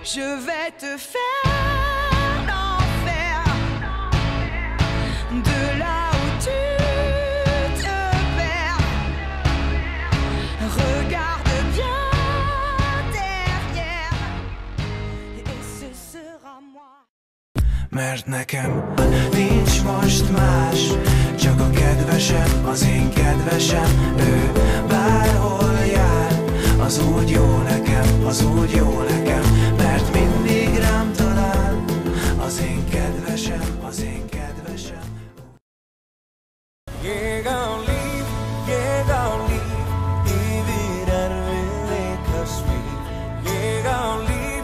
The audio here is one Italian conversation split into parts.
je vais te faire l'enfer. De là où tu te perds, regarde bien derrière, et ce sera moi. Mert nekem nincs most más, csak a kedvesem, az én kedvesem. Ő bárhol jár, az úgy jó nekem, az úgy jó nekem, mert mindig rám talál. Az én kedvesem, az én kedvesem. Ég á líf, yfir erfiðleika svið. Ég á líf,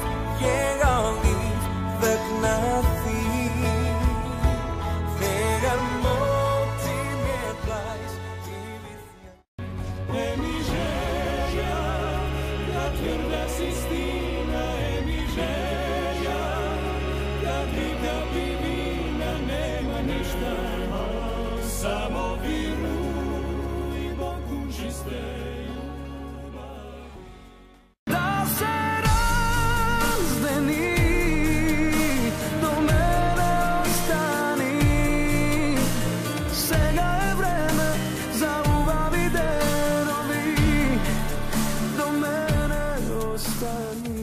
vegna þín. Þegar mótið mér blæs yfir þér. Miséria, ta tvrda Sistina, miséria, ta vida divina, nema ništa, samo viruj Bogu čiste ljubav. Da se razdeni, do mene ostani, сега е време за убави денови, до мене остани.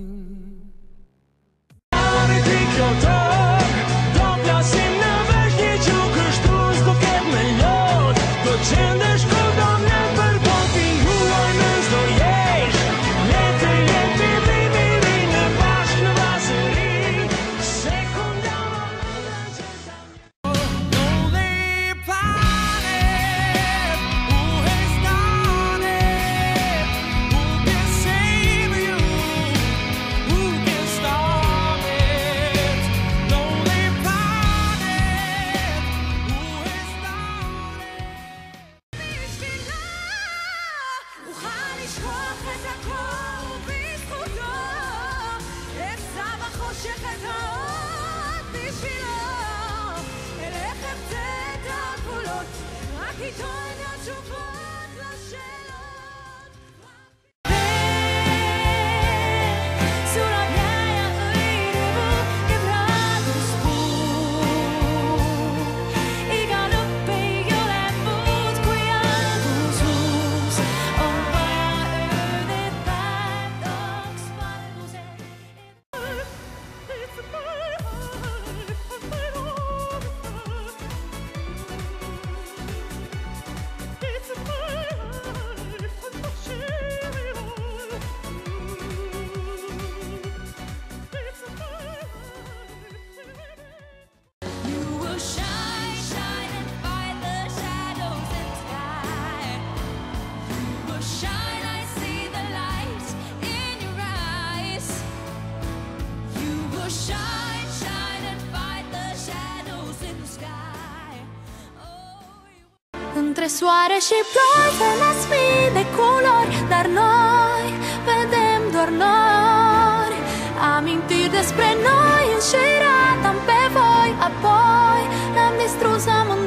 Între soare și ploi, fără de culori, dar noi vedem doar nori. Amintiri despre noi înșirat-am pe voi, apoi ne-am distrus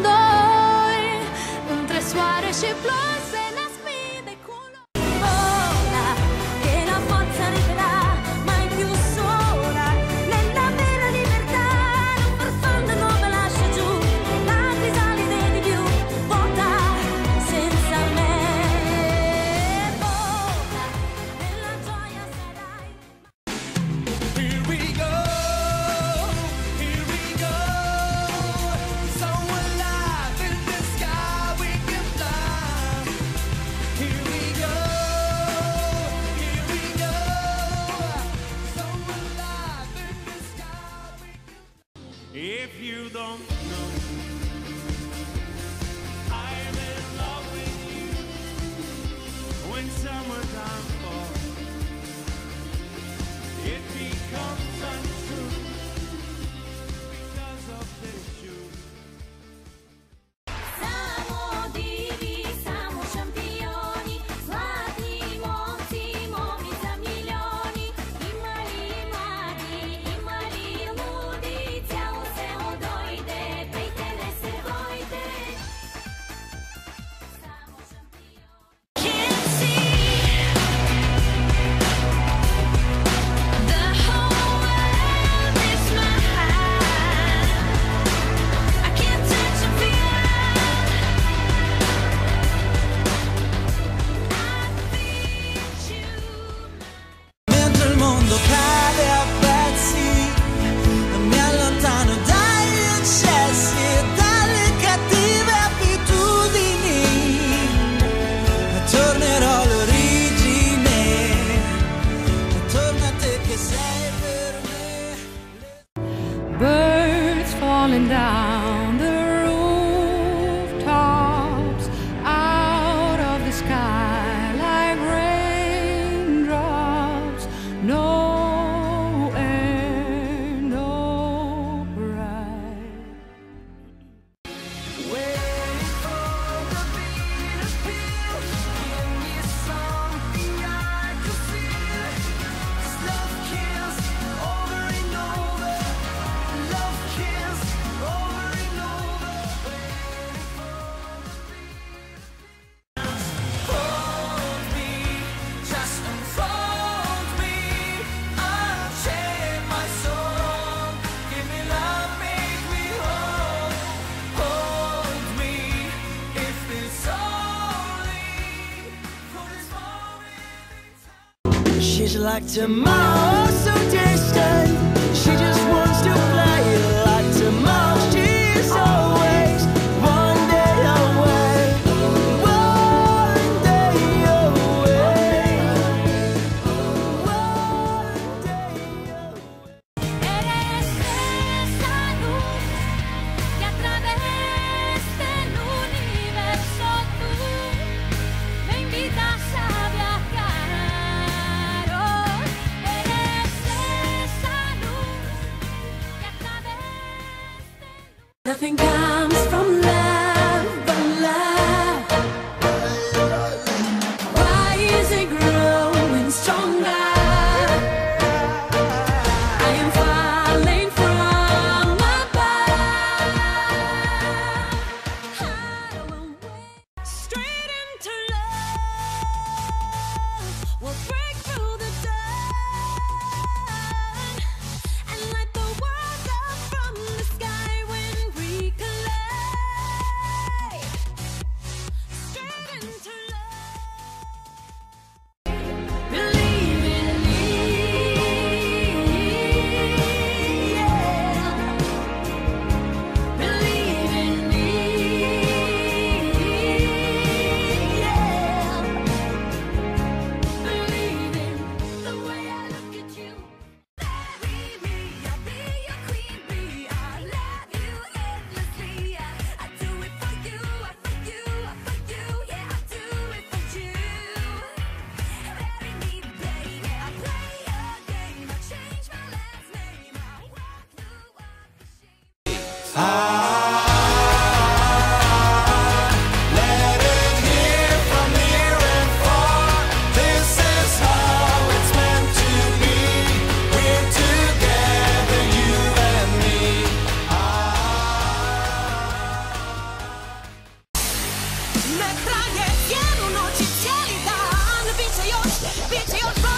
amândoi. Între soare și ploi se nasc mii de culori. Vola, che la forza arriverà mai più sola, nella vera libertà, non profonda non me lascia giù, la crisalide di più. She's like tomorrow, so distant. She just wants to play like tomorrow. She's always one day away, one day away, one day away. Eres esa luz que atravesca el universo. Tú me invitas a viajar. Oh, eres esa luz que atravesca. Nothing comes from love but love. Why is it growing stronger? I am falling from above. I won't wait. Straight into love. We'll break through the dawn and light the world up from the sky when we collide. Straight into love. Believe in me, yeah. Believe in me, yeah. Believe in the way I look at you. Marry me, I'll be your queen bee. I love you endlessly. I do it for you, for you, for you. Yeah, I do it for you. Marry me, baby. I play your game. I change my last name. I walk the walk of shame. Let it hear from near and far. This is how it's meant to be. We're together, you and me. Me traje cielo, noche, cielidad. Bicie już